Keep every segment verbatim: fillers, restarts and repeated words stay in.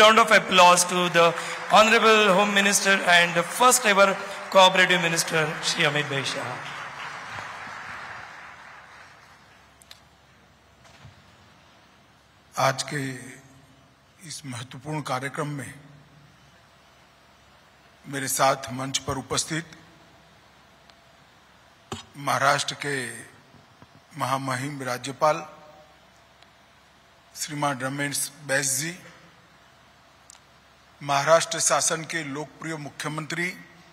Round of applause to the Honorable Home Minister and the first ever Cooperative Minister, Shri Amit Bhai Shah. आज के इस महत्वपूर्ण कार्यक्रम में मेरे साथ मंच पर उपस्थित महाराष्ट्र के महामहिम राज्यपाल श्रीमान रमेश बैस जी, महाराष्ट्र शासन के लोकप्रिय मुख्यमंत्री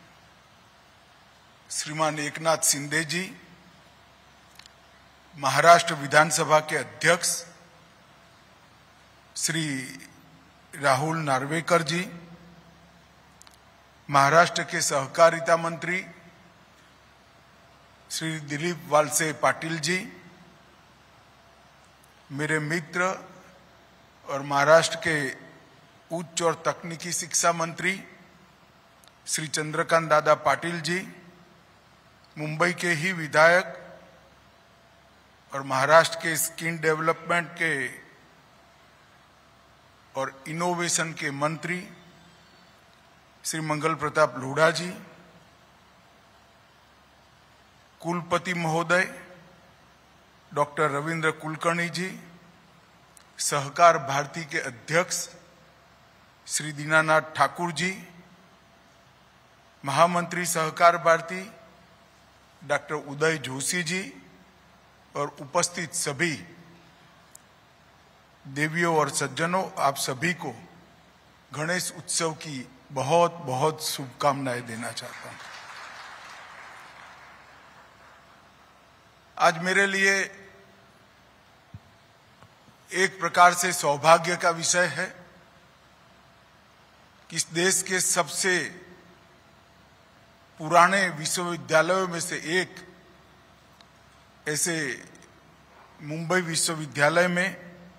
श्रीमान एकनाथ शिंदे जी, महाराष्ट्र विधानसभा के अध्यक्ष श्री राहुल नार्वेकर जी, महाराष्ट्र के सहकारिता मंत्री श्री दिलीप वालसे पाटिल जी, मेरे मित्र और महाराष्ट्र के उच्च और तकनीकी शिक्षा मंत्री श्री चंद्रकांत दादा पाटिल जी, मुंबई के ही विधायक और महाराष्ट्र के स्किल डेवलपमेंट के और इनोवेशन के मंत्री श्री मंगल प्रताप लोढ़ा जी, कुलपति महोदय डॉक्टर रविंद्र कुलकर्णी जी, सहकार भारती के अध्यक्ष श्री दीनानाथ ठाकुर जी, महामंत्री सहकार भारती डॉक्टर उदय जोशी जी और उपस्थित सभी देवियों और सज्जनों, आप सभी को गणेश उत्सव की बहुत बहुत शुभकामनाएं देना चाहता हूं। आज मेरे लिए एक प्रकार से सौभाग्य का विषय है कि इस देश के सबसे पुराने विश्वविद्यालयों में से एक ऐसे मुंबई विश्वविद्यालय में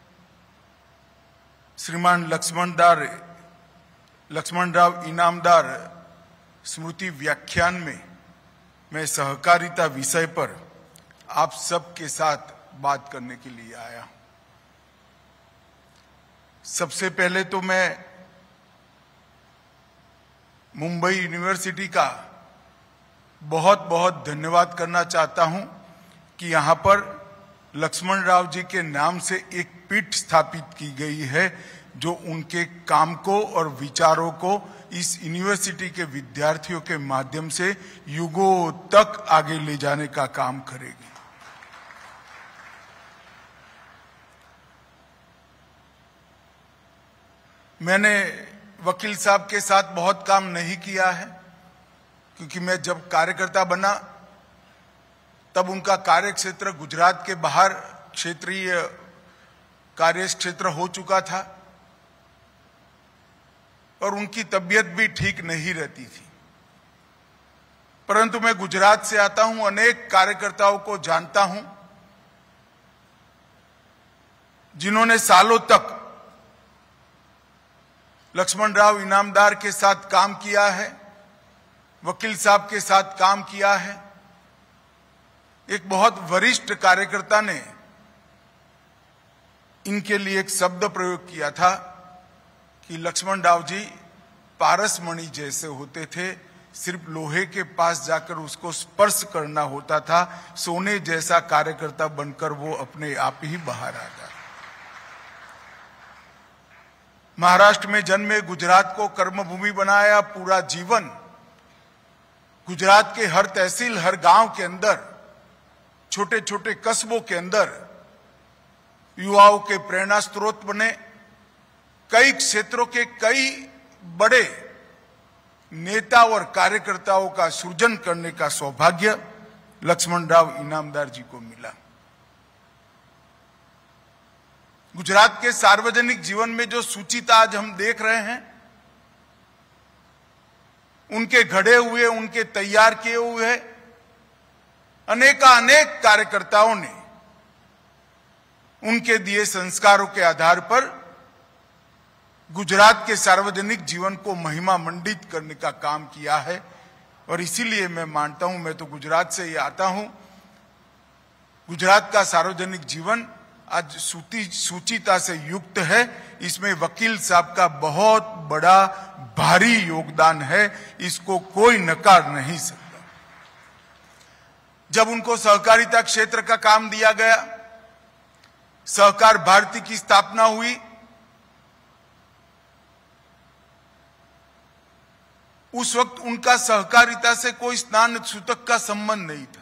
श्रीमान लक्ष्मणदार लक्ष्मणराव इनामदार स्मृति व्याख्यान में मैं सहकारिता विषय पर आप सबके साथ बात करने के लिए आया। सबसे पहले तो मैं मुंबई यूनिवर्सिटी का बहुत बहुत धन्यवाद करना चाहता हूं कि यहां पर लक्ष्मण राव जी के नाम से एक पीठ स्थापित की गई है जो उनके काम को और विचारों को इस यूनिवर्सिटी के विद्यार्थियों के माध्यम से युगों तक आगे ले जाने का काम करेगी। मैंने वकील साहब के साथ बहुत काम नहीं किया है क्योंकि मैं जब कार्यकर्ता बना तब उनका कार्य क्षेत्र गुजरात के बाहर क्षेत्रीय कार्य क्षेत्र हो चुका था और उनकी तबीयत भी ठीक नहीं रहती थी। परंतु मैं गुजरात से आता हूं, अनेक कार्यकर्ताओं को जानता हूं जिन्होंने सालों तक लक्ष्मण राव इनामदार के साथ काम किया है, वकील साहब के साथ काम किया है। एक बहुत वरिष्ठ कार्यकर्ता ने इनके लिए एक शब्द प्रयोग किया था कि लक्ष्मण राव जी पारस मणि जैसे होते थे, सिर्फ लोहे के पास जाकर उसको स्पर्श करना होता था, सोने जैसा कार्यकर्ता बनकर वो अपने आप ही बाहर आ गया। महाराष्ट्र में जन्मे, गुजरात को कर्मभूमि बनाया, पूरा जीवन गुजरात के हर तहसील, हर गांव के अंदर, छोटे छोटे कस्बों के अंदर युवाओं के प्रेरणा स्रोत बने। कई क्षेत्रों के कई बड़े नेता और कार्यकर्ताओं का सृजन करने का सौभाग्य लक्ष्मण राव इनामदार जी को मिला। गुजरात के सार्वजनिक जीवन में जो सूचिता आज हम देख रहे हैं, उनके घड़े हुए, उनके तैयार किए हुए अनेकानेक कार्यकर्ताओं ने उनके दिए संस्कारों के आधार पर गुजरात के सार्वजनिक जीवन को महिमा मंडित करने का काम किया है। और इसीलिए मैं मानता हूं, मैं तो गुजरात से ही आता हूं, गुजरात का सार्वजनिक जीवन आज सूची सूचिता से युक्त है। इसमें वकील साहब का बहुत बड़ा भारी योगदान है, इसको कोई नकार नहीं सकता। जब उनको सहकारिता क्षेत्र का काम दिया गया, सहकार भारती की स्थापना हुई, उस वक्त उनका सहकारिता से कोई स्नान सूतक का संबंध नहीं था।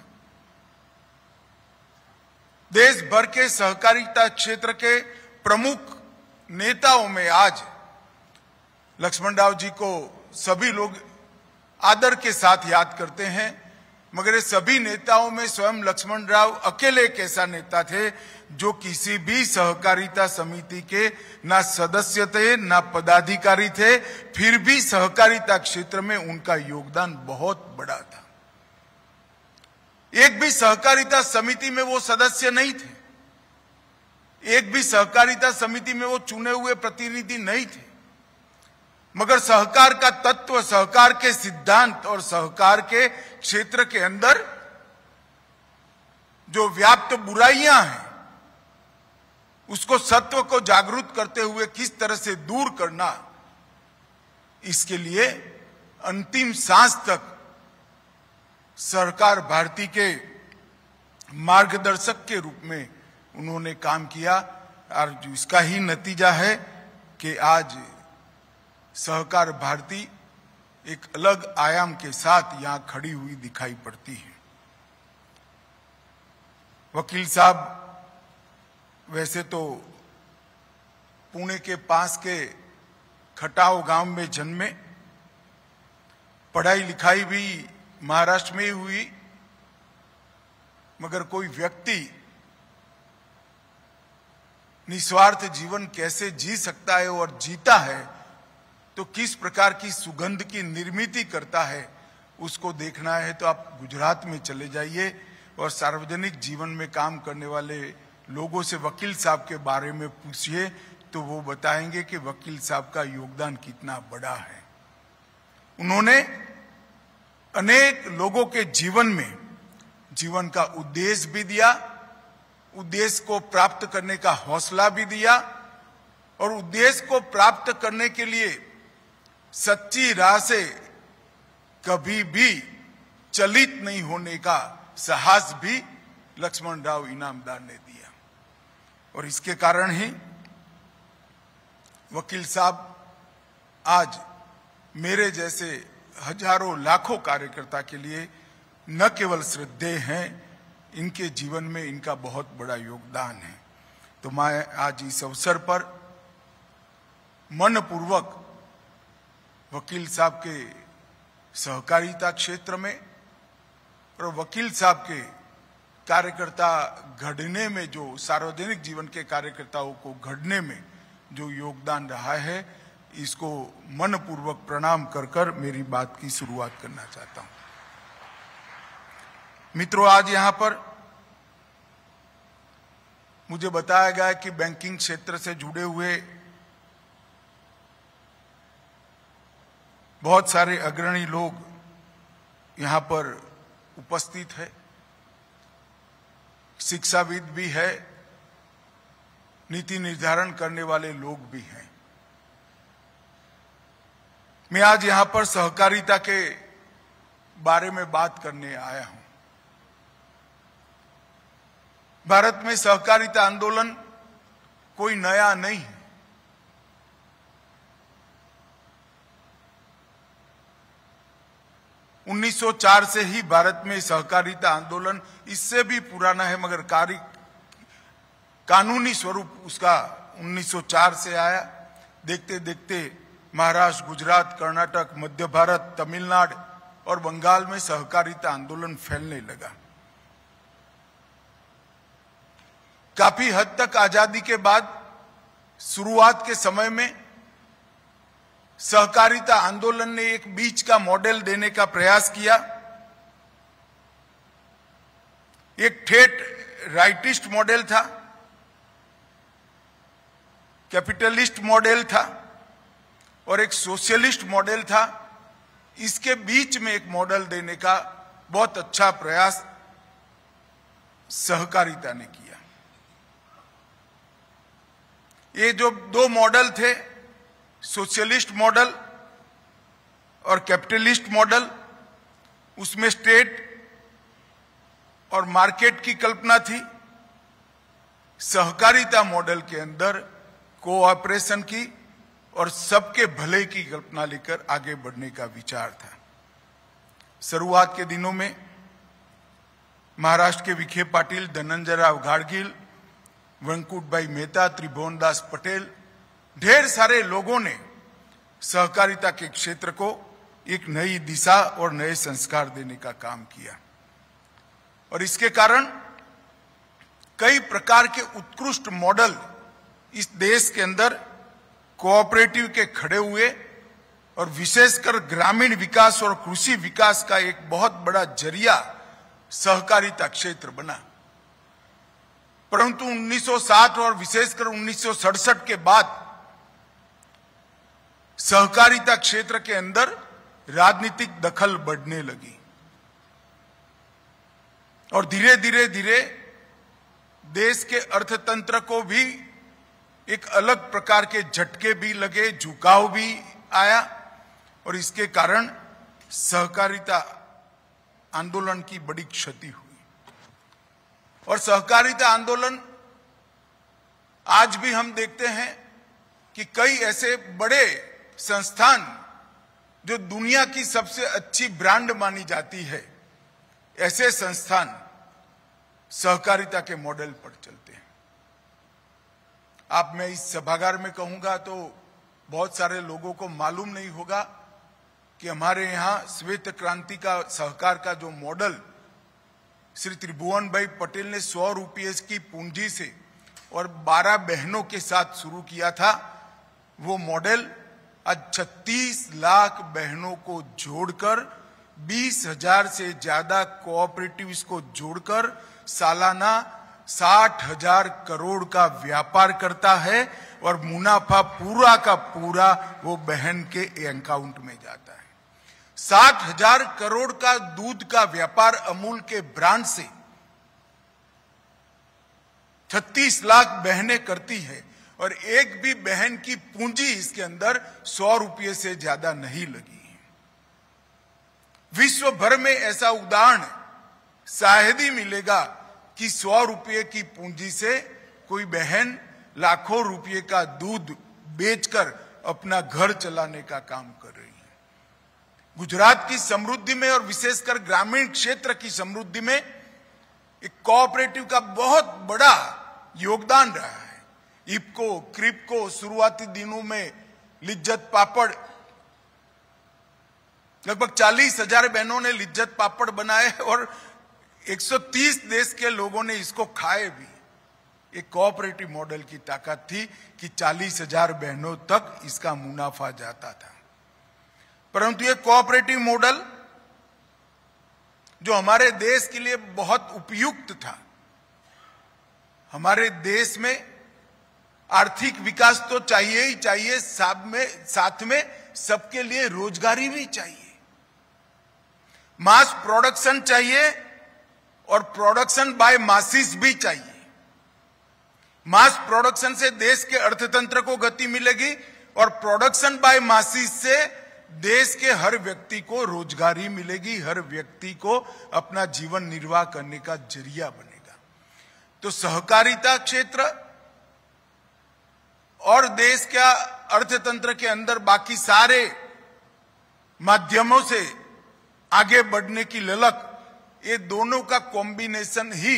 देश भर के सहकारिता क्षेत्र के प्रमुख नेताओं में आज लक्ष्मण राव जी को सभी लोग आदर के साथ याद करते हैं, मगर ये सभी नेताओं में स्वयं लक्ष्मण राव अकेले एक ऐसा नेता थे जो किसी भी सहकारिता समिति के ना सदस्य थे ना पदाधिकारी थे, फिर भी सहकारिता क्षेत्र में उनका योगदान बहुत बड़ा था। एक भी सहकारिता समिति में वो सदस्य नहीं थे, एक भी सहकारिता समिति में वो चुने हुए प्रतिनिधि नहीं थे, मगर सहकार का तत्व, सहकार के सिद्धांत और सहकार के क्षेत्र के अंदर जो व्याप्त बुराइयां हैं उसको, सत्व को जागरूक करते हुए किस तरह से दूर करना, इसके लिए अंतिम सांस तक सरकार भारती के मार्गदर्शक के रूप में उन्होंने काम किया। और इसका ही नतीजा है कि आज सहकार भारती एक अलग आयाम के साथ यहां खड़ी हुई दिखाई पड़ती है। वकील साहब वैसे तो पुणे के पास के खटाव गांव में जन्मे, पढ़ाई लिखाई भी महाराष्ट्र में ही हुई, मगर कोई व्यक्ति निस्वार्थ जीवन कैसे जी सकता है और जीता है, तो किस प्रकार की सुगंध की निर्मिति करता है, उसको देखना है तो आप गुजरात में चले जाइए और सार्वजनिक जीवन में काम करने वाले लोगों से वकील साहब के बारे में पूछिए तो वो बताएंगे कि वकील साहब का योगदान कितना बड़ा है। उन्होंने अनेक लोगों के जीवन में जीवन का उद्देश्य भी दिया, उद्देश्य को प्राप्त करने का हौसला भी दिया, और उद्देश्य को प्राप्त करने के लिए सच्ची राह से कभी भी चलित नहीं होने का साहस भी लक्ष्मण राव इनामदार ने दिया। और इसके कारण ही वकील साहब आज मेरे जैसे हजारों लाखों कार्यकर्ता के लिए न केवल श्रद्धेय हैं, इनके जीवन में इनका बहुत बड़ा योगदान है। तो मैं आज इस अवसर पर मनपूर्वक वकील साहब के सहकारिता क्षेत्र में और वकील साहब के कार्यकर्ता घड़ने में, जो सार्वजनिक जीवन के कार्यकर्ताओं को घड़ने में जो योगदान रहा है, इसको मनपूर्वक प्रणाम कर कर मेरी बात की शुरुआत करना चाहता हूं। मित्रों, आज यहां पर मुझे बताया गया कि बैंकिंग क्षेत्र से जुड़े हुए बहुत सारे अग्रणी लोग यहां पर उपस्थित है, शिक्षाविद भी है, नीति निर्धारण करने वाले लोग भी हैं। मैं आज यहां पर सहकारिता के बारे में बात करने आया हूं। भारत में सहकारिता आंदोलन कोई नया नहीं है। उन्नीस सौ चार से ही भारत में सहकारिता आंदोलन, इससे भी पुराना है, मगर कार्य कानूनी स्वरूप उसका उन्नीस सौ चार से आया। देखते देखते महाराष्ट्र, गुजरात, कर्नाटक, मध्य भारत, तमिलनाडु और बंगाल में सहकारिता आंदोलन फैलने लगा। काफी हद तक आजादी के बाद शुरुआत के समय में सहकारिता आंदोलन ने एक बीच का मॉडल देने का प्रयास किया। एक ठेठ राइटिस्ट मॉडल था, कैपिटलिस्ट मॉडल था और एक सोशलिस्ट मॉडल था। इसके बीच में एक मॉडल देने का बहुत अच्छा प्रयास सहकारिता ने किया। ये जो दो मॉडल थे, सोशलिस्ट मॉडल और कैपिटलिस्ट मॉडल, उसमें स्टेट और मार्केट की कल्पना थी। सहकारिता मॉडल के अंदर कोऑपरेशन की और सबके भले की कल्पना लेकर आगे बढ़ने का विचार था। शुरुआत के दिनों में महाराष्ट्र के विखे पाटिल, धनंजय राव गाडगिल, वेंकुट भाई मेहता, त्रिभुवन दास पटेल, ढेर सारे लोगों ने सहकारिता के क्षेत्र को एक नई दिशा और नए संस्कार देने का काम किया और इसके कारण कई प्रकार के उत्कृष्ट मॉडल इस देश के अंदर कोऑपरेटिव के खड़े हुए और विशेषकर ग्रामीण विकास और कृषि विकास का एक बहुत बड़ा जरिया सहकारिता क्षेत्र बना। परंतु उन्नीस सौ साठ और विशेषकर उन्नीस सौ सड़सठ के बाद सहकारिता क्षेत्र के अंदर राजनीतिक दखल बढ़ने लगी और धीरे धीरे धीरे देश के अर्थतंत्र को भी एक अलग प्रकार के झटके भी लगे, झुकाव भी आया और इसके कारण सहकारिता आंदोलन की बड़ी क्षति हुई। और सहकारिता आंदोलन आज भी हम देखते हैं कि कई ऐसे बड़े संस्थान जो दुनिया की सबसे अच्छी ब्रांड मानी जाती है, ऐसे संस्थान सहकारिता के मॉडल पर चलते हैं। आप मैं इस सभागार में कहूंगा तो बहुत सारे लोगों को मालूम नहीं होगा कि हमारे यहां श्वेत क्रांति का सहकार का जो मॉडल श्री त्रिभुवन भाई पटेल ने सौ रुपये की पूंजी से और बारह बहनों के साथ शुरू किया था, वो मॉडल आज छत्तीस लाख बहनों को जोड़कर बीस हजार से ज्यादा कोऑपरेटिव्स को जोड़कर सालाना साठ हजार करोड़ का व्यापार करता है और मुनाफा पूरा का पूरा वो बहन के अकाउंट में जाता है। साठ हजार करोड़ का दूध का व्यापार अमूल के ब्रांड से छत्तीस लाख बहनें करती है और एक भी बहन की पूंजी इसके अंदर सौ रुपये से ज्यादा नहीं लगी है। विश्व भर में ऐसा उदाहरण शायद ही मिलेगा कि सौ रुपये की पूंजी से कोई बहन लाखों रुपये का दूध बेचकर अपना घर चलाने का काम कर रही है। गुजरात की समृद्धि में और विशेषकर ग्रामीण क्षेत्र की समृद्धि में एक कोऑपरेटिव का बहुत बड़ा योगदान रहा है। इपको, क्रिपको, शुरुआती दिनों में लिज्जत पापड़, लगभग चालीस हजार बहनों ने लिज्जत पापड़ बनाए और एक सौ तीस देश के लोगों ने इसको खाए भी। एक कोऑपरेटिव मॉडल की ताकत थी कि चालीस हजार बहनों तक इसका मुनाफा जाता था। परंतु ये कोऑपरेटिव मॉडल जो हमारे देश के लिए बहुत उपयुक्त था, हमारे देश में आर्थिक विकास तो चाहिए ही चाहिए, साथ में साथ में सबके लिए रोजगारी भी चाहिए, मास प्रोडक्शन चाहिए और प्रोडक्शन बाय मासिस भी चाहिए। मास प्रोडक्शन से देश के अर्थतंत्र को गति मिलेगी और प्रोडक्शन बाय मासिस से देश के हर व्यक्ति को रोजगारी मिलेगी, हर व्यक्ति को अपना जीवन निर्वाह करने का जरिया बनेगा। तो सहकारिता क्षेत्र और देश का अर्थतंत्र के अंदर बाकी सारे माध्यमों से आगे बढ़ने की ललक, ये दोनों का कॉम्बिनेशन ही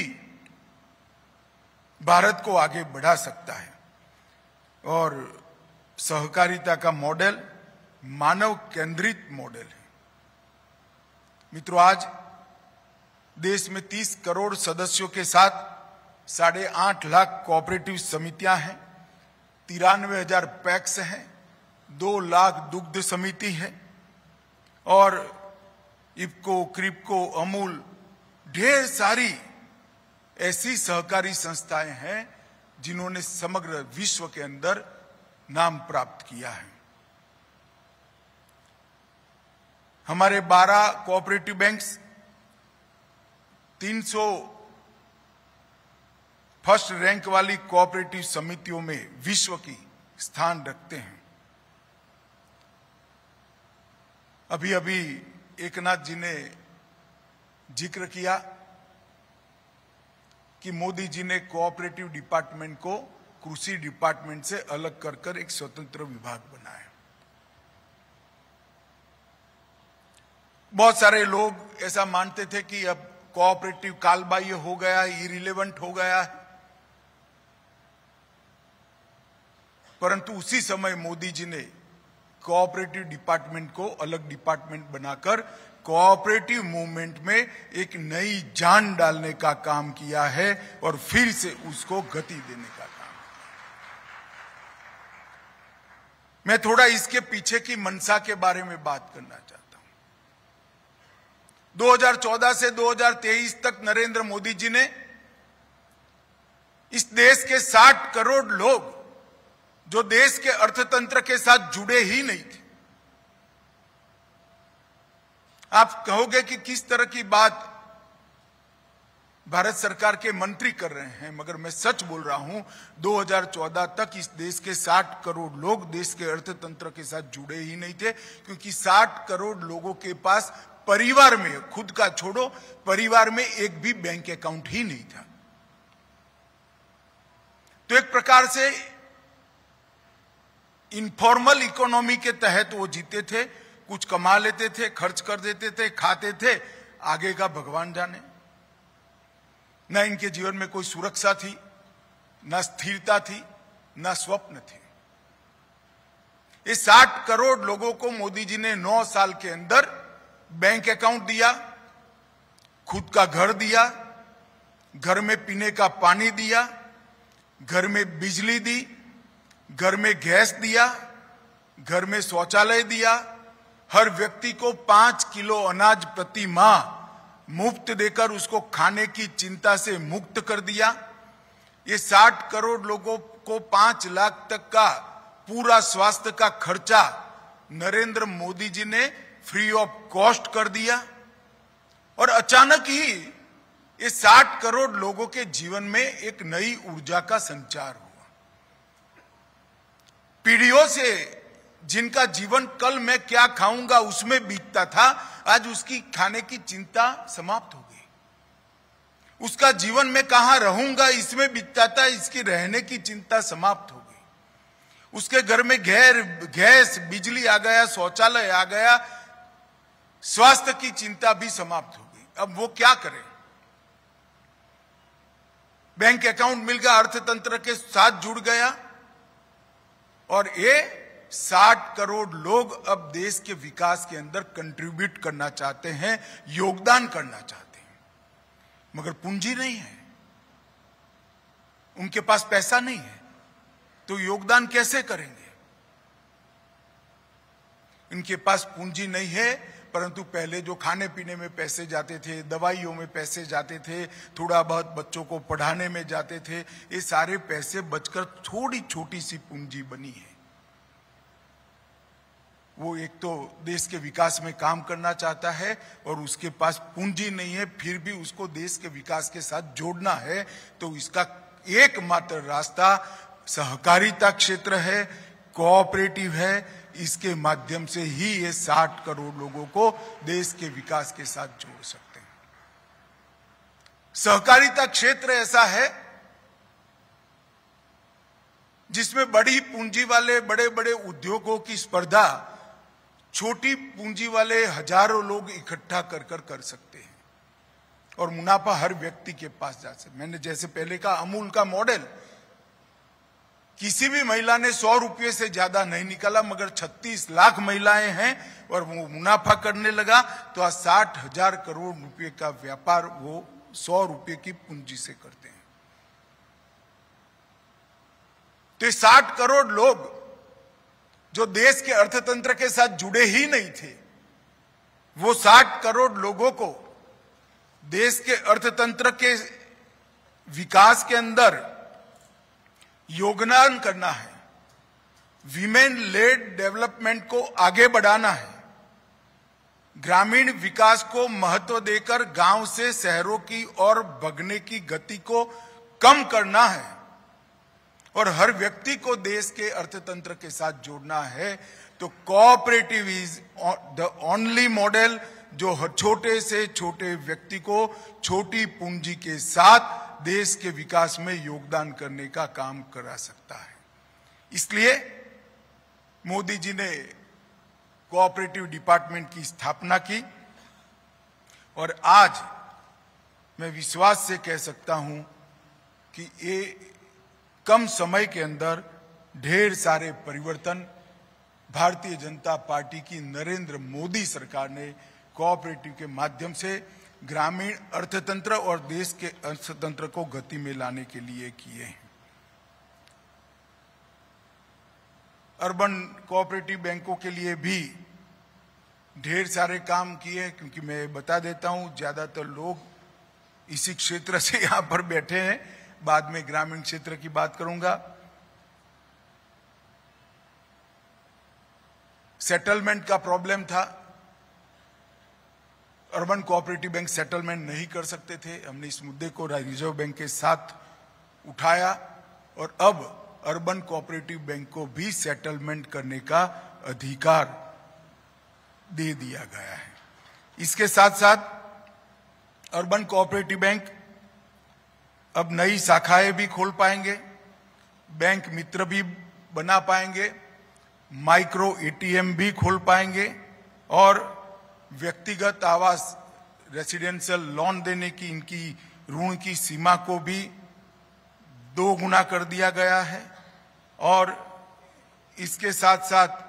भारत को आगे बढ़ा सकता है। और सहकारिता का मॉडल मानव केंद्रित मॉडल है। मित्रों, आज देश में तीस करोड़ सदस्यों के साथ साढ़े आठ लाख कोऑपरेटिव समितियां हैं, तिरानवे हजार पैक्स हैं, दो लाख दुग्ध समिति है और इफको, क्रिपको, अमूल, ढेर सारी ऐसी सहकारी संस्थाएं हैं जिन्होंने समग्र विश्व के अंदर नाम प्राप्त किया है। हमारे बारह कोऑपरेटिव बैंक्स, तीन सौ फर्स्ट रैंक वाली कोऑपरेटिव समितियों में विश्व की स्थान रखते हैं। अभी अभी एकनाथ जी ने जिक्र किया कि मोदी जी ने कोऑपरेटिव डिपार्टमेंट को कृषि डिपार्टमेंट से अलग कर कर एक स्वतंत्र विभाग बनाया। बहुत सारे लोग ऐसा मानते थे कि अब कोऑपरेटिव कालबाह्य हो गया है, इरिलेवेंट हो गया है, परंतु उसी समय मोदी जी ने कोऑपरेटिव डिपार्टमेंट को अलग डिपार्टमेंट बनाकर कोऑपरेटिव मूवमेंट में एक नई जान डालने का काम किया है और फिर से उसको गति देने का काम। मैं थोड़ा इसके पीछे की मंशा के बारे में बात करना चाहता हूं। दो हज़ार चौदह से दो हज़ार तेईस तक नरेंद्र मोदी जी ने इस देश के साठ करोड़ लोग जो देश के अर्थतंत्र के साथ जुड़े ही नहीं थे, आप कहोगे कि किस तरह की बात भारत सरकार के मंत्री कर रहे हैं, मगर मैं सच बोल रहा हूं। दो हज़ार चौदह तक इस देश के साठ करोड़ लोग देश के अर्थतंत्र के साथ जुड़े ही नहीं थे, क्योंकि साठ करोड़ लोगों के पास परिवार में, खुद का छोड़ो, परिवार में एक भी बैंक अकाउंट ही नहीं था। तो एक प्रकार से इनफॉर्मल इकोनॉमी के तहत वो जीते थे, कुछ कमा लेते थे, खर्च कर देते थे, खाते थे, आगे का भगवान जाने। न इनके जीवन में कोई सुरक्षा थी, न स्थिरता थी, न स्वप्न थे। ये साठ करोड़ लोगों को मोदी जी ने नौ साल के अंदर बैंक अकाउंट दिया, खुद का घर दिया, घर में पीने का पानी दिया, घर में बिजली दी, घर में गैस दिया, घर में शौचालय दिया, हर व्यक्ति को पांच किलो अनाज प्रति माह मुफ्त देकर उसको खाने की चिंता से मुक्त कर दिया। ये साठ करोड़ लोगों को पांच लाख तक का पूरा स्वास्थ्य का खर्चा नरेंद्र मोदी जी ने फ्री ऑफ कॉस्ट कर दिया। और अचानक ही ये साठ करोड़ लोगों के जीवन में एक नई ऊर्जा का संचार हुआ। पीढ़ियों से जिनका जीवन कल मैं क्या खाऊंगा उसमें बीतता था, आज उसकी खाने की चिंता समाप्त हो गई। उसका जीवन में कहां रहूंगा इसमें बीतता था, इसकी रहने की चिंता समाप्त हो गई। उसके घर में गैर गैस बिजली आ गया, शौचालय आ गया, स्वास्थ्य की चिंता भी समाप्त हो गई। अब वो क्या करे? बैंक अकाउंट मिल गया, अर्थतंत्र के साथ जुड़ गया, और ये साठ करोड़ लोग अब देश के विकास के अंदर कंट्रीब्यूट करना चाहते हैं, योगदान करना चाहते हैं, मगर पूंजी नहीं है, उनके पास पैसा नहीं है, तो योगदान कैसे करेंगे? इनके पास पूंजी नहीं है, परंतु पहले जो खाने पीने में पैसे जाते थे, दवाइयों में पैसे जाते थे, थोड़ा बहुत बच्चों को पढ़ाने में जाते थे, ये सारे पैसे बचकर थोड़ी छोटी सी पूंजी बनी है। वो एक तो देश के विकास में काम करना चाहता है और उसके पास पूंजी नहीं है, फिर भी उसको देश के विकास के साथ जोड़ना है, तो इसका एकमात्र रास्ता सहकारिता क्षेत्र है, कोऑपरेटिव है। इसके माध्यम से ही ये साठ करोड़ लोगों को देश के विकास के साथ जोड़ सकते हैं। सहकारिता क्षेत्र ऐसा है जिसमें बड़ी पूंजी वाले बड़े बड़े उद्योगों की स्पर्धा छोटी पूंजी वाले हजारों लोग इकट्ठा कर कर कर सकते हैं और मुनाफा हर व्यक्ति के पास जा सकता है। मैंने जैसे पहले कहा, अमूल का मॉडल, किसी भी महिला ने सौ रुपये से ज्यादा नहीं निकाला, मगर छत्तीस लाख महिलाएं हैं और वो मुनाफा करने लगा, तो आज साठ हजार करोड़ रुपए का व्यापार वो सौ रुपये की पूंजी से करते हैं। तो साठ करोड़ लोग जो देश के अर्थतंत्र के साथ जुड़े ही नहीं थे, वो साठ करोड़ लोगों को देश के अर्थतंत्र के विकास के अंदर योगदान करना है, विमेन लेड डेवलपमेंट को आगे बढ़ाना है, ग्रामीण विकास को महत्व देकर गांव से शहरों की ओर भगने की गति को कम करना है और हर व्यक्ति को देश के अर्थतंत्र के साथ जोड़ना है, तो cooperative is the only model जो हर छोटे से छोटे व्यक्ति को छोटी पूंजी के साथ देश के विकास में योगदान करने का काम करा सकता है। इसलिए मोदी जी ने कोऑपरेटिव डिपार्टमेंट की स्थापना की और आज मैं विश्वास से कह सकता हूं कि ये कम समय के अंदर ढेर सारे परिवर्तन भारतीय जनता पार्टी की नरेंद्र मोदी सरकार ने कोऑपरेटिव के माध्यम से ग्रामीण अर्थतंत्र और देश के अर्थतंत्र को गति में लाने के लिए किए हैं। अर्बन कोऑपरेटिव बैंकों के लिए भी ढेर सारे काम किए, क्योंकि मैं बता देता हूं ज्यादातर लोग इसी क्षेत्र से यहां पर बैठे हैं, बाद में ग्रामीण क्षेत्र की बात करूंगा। सेटलमेंट का प्रॉब्लम था, अर्बन कोऑपरेटिव बैंक सेटलमेंट नहीं कर सकते थे। हमने इस मुद्दे को रिजर्व बैंक के साथ उठाया और अब अर्बन कोऑपरेटिव बैंक को भी सेटलमेंट करने का अधिकार दे दिया गया है। इसके साथ साथ अर्बन कोऑपरेटिव बैंक अब नई शाखाएं भी खोल पाएंगे, बैंक मित्र भी बना पाएंगे, माइक्रो एटीएम भी खोल पाएंगे और व्यक्तिगत आवास रेसिडेंशियल लोन देने की इनकी ऋण की सीमा को भी दो गुना कर दिया गया है। और इसके साथ साथ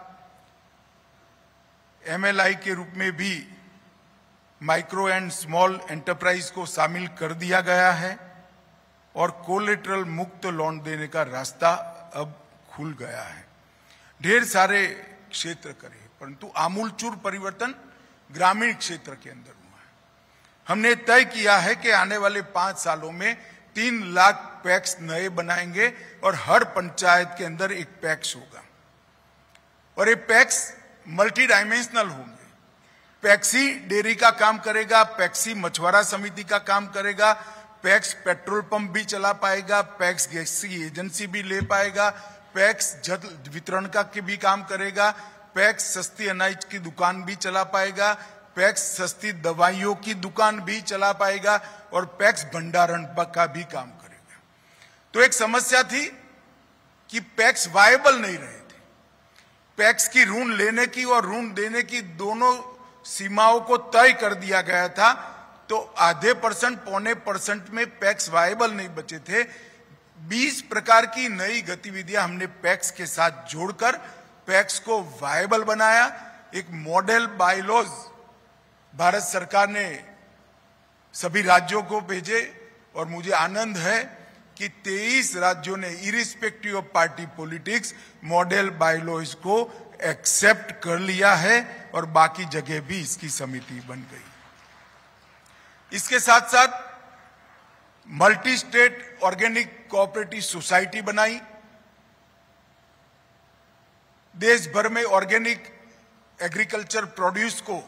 एमएलआई के रूप में भी माइक्रो एंड स्मॉल एंटरप्राइज को शामिल कर दिया गया है और कोलेटरल मुक्त लोन देने का रास्ता अब खुल गया है। ढेर सारे क्षेत्र करे, परंतु आमूलचूर परिवर्तन ग्रामीण क्षेत्र के अंदर हुआ है। हमने तय किया है कि आने वाले पांच सालों में तीन लाख पैक्स नए बनाएंगे और हर पंचायत के अंदर एक पैक्स होगा और ये पैक्स मल्टी डायमेंशनल होंगे। पैक्सी डेयरी का काम करेगा, पैक्सी मछुआरा समिति का काम करेगा, पैक्स पेट्रोल पंप भी चला पाएगा, पैक्स गैस की एजेंसी भी ले पाएगा, पैक्स जल वितरण का के भी काम करेगा, पैक्स सस्ती अनाज की दुकान भी चला पाएगा, पैक्स सस्ती दवाइयों की दुकान भी चला पाएगा और पैक्स भंडारण का भी काम करेगा। तो एक समस्या थी कि पैक्स वायबल नहीं रहे थे। पैक्स की ऋण लेने की और ऋण देने की दोनों सीमाओं को तय कर दिया गया था, तो आधे परसेंट पौने परसेंट में पैक्स वायबल नहीं बचे थे। बीस प्रकार की नई गतिविधियां हमने पैक्स के साथ जोड़कर पैक्स को वायबल बनाया। एक मॉडल बायलॉज भारत सरकार ने सभी राज्यों को भेजे और मुझे आनंद है कि तेईस राज्यों ने irrespective of party politics model bylaws को एक्सेप्ट कर लिया है और बाकी जगह भी इसकी समिति बन गई। इसके साथ साथ multi state organic cooperative society बनाई। देश भर में ऑर्गेनिक एग्रीकल्चर प्रोड्यूस को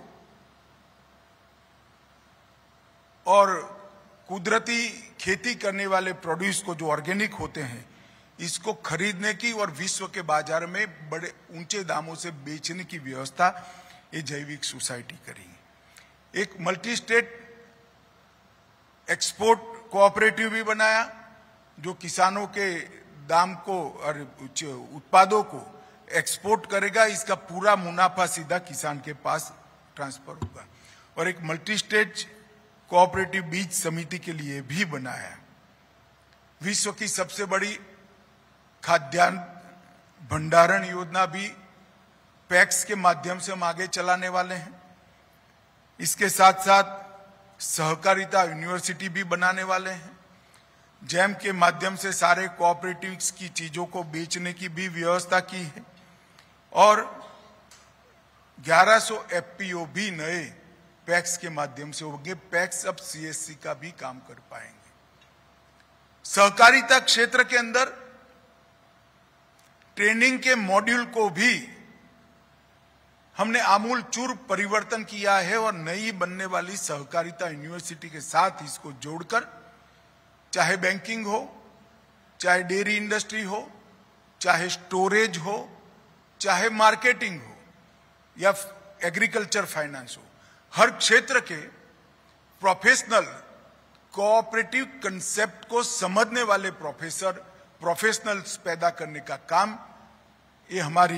और कुदरती खेती करने वाले प्रोड्यूस को जो ऑर्गेनिक होते हैं इसको खरीदने की और विश्व के बाजार में बड़े ऊंचे दामों से बेचने की व्यवस्था ये जैविक सोसाइटी करी। एक मल्टी स्टेट एक्सपोर्ट कोऑपरेटिव भी बनाया जो किसानों के दाम को और उत्पादों को एक्सपोर्ट करेगा, इसका पूरा मुनाफा सीधा किसान के पास ट्रांसफर होगा। और एक मल्टी स्टेट कोऑपरेटिव बीज समिति के लिए भी बनाया। विश्व की सबसे बड़ी खाद्यान्न भंडारण योजना भी पैक्स के माध्यम से हम आगे चलाने वाले हैं। इसके साथ साथ सहकारिता यूनिवर्सिटी भी बनाने वाले हैं। जैम के माध्यम से सारे कोऑपरेटिव्स की चीजों को बेचने की भी व्यवस्था की है और ग्यारह सौ एफपीओ भी नए पैक्स के माध्यम से होंगे। पैक्स अब सीएससी का भी काम कर पाएंगे। सहकारिता क्षेत्र के अंदर ट्रेनिंग के मॉड्यूल को भी हमने आमूल चूर परिवर्तन किया है और नई बनने वाली सहकारिता यूनिवर्सिटी के साथ इसको जोड़कर चाहे बैंकिंग हो, चाहे डेयरी इंडस्ट्री हो, चाहे स्टोरेज हो, चाहे मार्केटिंग हो या एग्रीकल्चर फाइनेंस हो, हर क्षेत्र के प्रोफेशनल कोऑपरेटिव कंसेप्ट को समझने वाले प्रोफेसर प्रोफेशनल्स पैदा करने का काम ये हमारी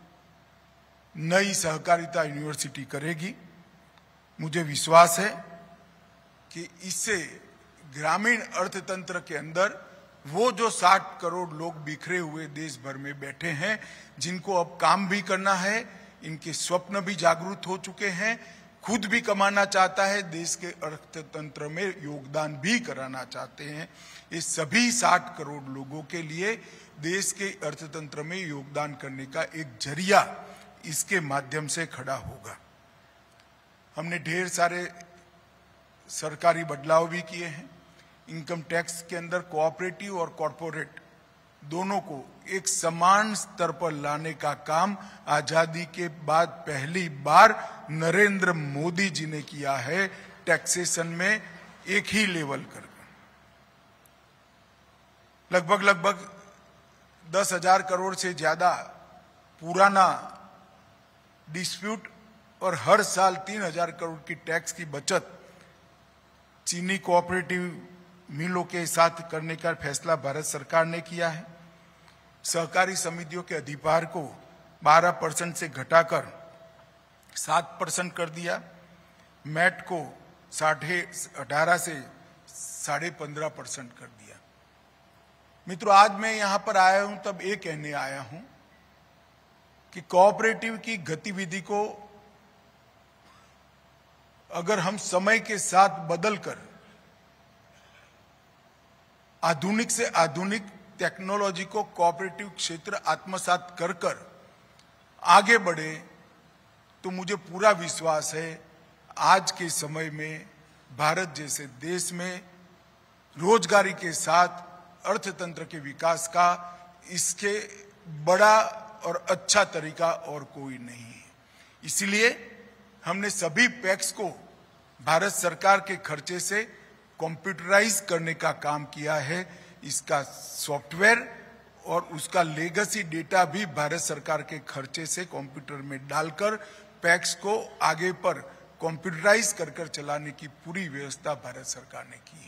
नई सहकारिता यूनिवर्सिटी करेगी। मुझे विश्वास है कि इससे ग्रामीण अर्थतंत्र के अंदर वो जो साठ करोड़ लोग बिखरे हुए देश भर में बैठे हैं, जिनको अब काम भी करना है, इनके स्वप्न भी जागरूक हो चुके हैं, खुद भी कमाना चाहता है, देश के अर्थतंत्र में योगदान भी कराना चाहते हैं, ये सभी साठ करोड़ लोगों के लिए देश के अर्थतंत्र में योगदान करने का एक जरिया इसके माध्यम से खड़ा होगा। हमने ढेर सारे सरकारी बदलाव भी किए हैं। इनकम टैक्स के अंदर कोऑपरेटिव और कॉरपोरेट दोनों को एक समान स्तर पर लाने का काम आजादी के बाद पहली बार नरेंद्र मोदी जी ने किया है। टैक्सेशन में एक ही लेवल कर लगभग लगभग दस हजार करोड़ से ज्यादा पुराना डिस्प्यूट और हर साल तीन हजार करोड़ की टैक्स की बचत चीनी कोऑपरेटिव मिलों के साथ करने का फैसला भारत सरकार ने किया है। सहकारी समितियों के अधिभार को बारह परसेंट से घटाकर सात परसेंट कर दिया। मैट को साढ़े अठारह से साढ़े पंद्रह परसेंट कर दिया। मित्रों, आज मैं यहां पर आया हूं तब ये कहने आया हूं कि कोऑपरेटिव की गतिविधि को अगर हम समय के साथ बदलकर आधुनिक से आधुनिक टेक्नोलॉजी को कोऑपरेटिव क्षेत्र आत्मसात कर कर आगे बढ़े तो मुझे पूरा विश्वास है आज के समय में भारत जैसे देश में रोजगारी के साथ अर्थतंत्र के विकास का इसके बड़ा और अच्छा तरीका और कोई नहीं है। इसलिए हमने सभी पैक्स को भारत सरकार के खर्चे से कंप्यूटराइज करने का काम किया है। इसका सॉफ्टवेयर और उसका लेगेसी डेटा भी भारत सरकार के खर्चे से कंप्यूटर में डालकर पैक्स को आगे पर कंप्यूटराइज कर कर चलाने की पूरी व्यवस्था भारत सरकार ने की है।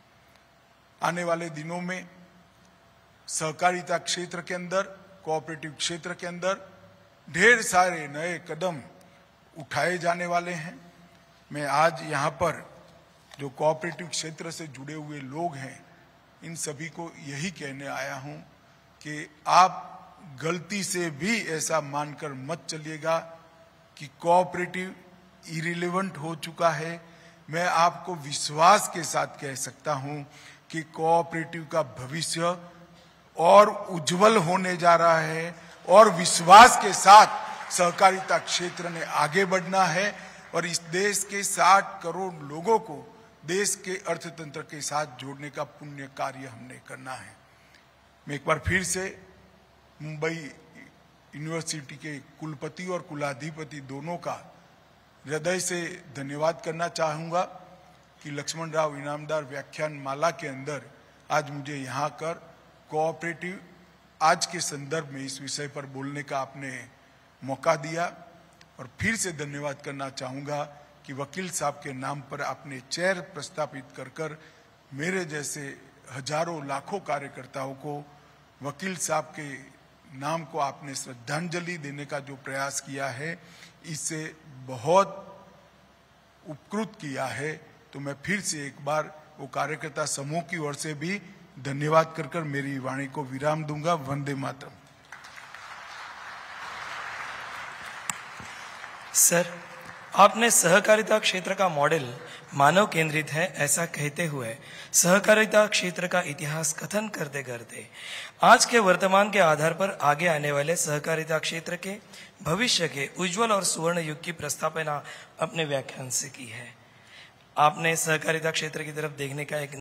आने वाले दिनों में सहकारिता क्षेत्र के अंदर, कोऑपरेटिव क्षेत्र के अंदर ढेर सारे नए कदम उठाए जाने वाले हैं। मैं आज यहाँ पर जो कोऑपरेटिव क्षेत्र से जुड़े हुए लोग हैं, इन सभी को यही कहने आया हूं कि आप गलती से भी ऐसा मानकर मत चलिएगा कि कोऑपरेटिव इरिलेवेंट हो चुका है। मैं आपको विश्वास के साथ कह सकता हूं कि कोऑपरेटिव का भविष्य और उज्जवल होने जा रहा है और विश्वास के साथ सहकारिता क्षेत्र ने आगे बढ़ना है और इस देश के साठ करोड़ लोगों को देश के अर्थतंत्र के साथ जोड़ने का पुण्य कार्य हमने करना है। मैं एक बार फिर से मुंबई यूनिवर्सिटी के कुलपति और कुलाधिपति दोनों का हृदय से धन्यवाद करना चाहूंगा कि लक्ष्मण राव इनामदार व्याख्यान माला के अंदर आज मुझे यहाँ कर कोऑपरेटिव आज के संदर्भ में इस विषय पर बोलने का आपने मौका दिया। और फिर से धन्यवाद करना चाहूंगा कि वकील साहब के नाम पर आपने चेयर प्रस्तापित कर कर मेरे जैसे हजारों लाखों कार्यकर्ताओं को वकील साहब के नाम को आपने श्रद्धांजलि देने का जो प्रयास किया है, इससे बहुत उपकृत किया है। तो मैं फिर से एक बार वो कार्यकर्ता समूह की ओर से भी धन्यवाद कर कर मेरी वाणी को विराम दूंगा। वंदे मातरम। सर, आपने सहकारिता क्षेत्र का मॉडल मानव केंद्रित है ऐसा कहते हुए सहकारिता क्षेत्र का इतिहास कथन करते करते आज के वर्तमान के आधार पर आगे आने वाले सहकारिता क्षेत्र के भविष्य के उज्जवल और सुवर्ण युग की प्रस्तावना अपने व्याख्यान से की है। आपने सहकारिता क्षेत्र की तरफ देखने का एक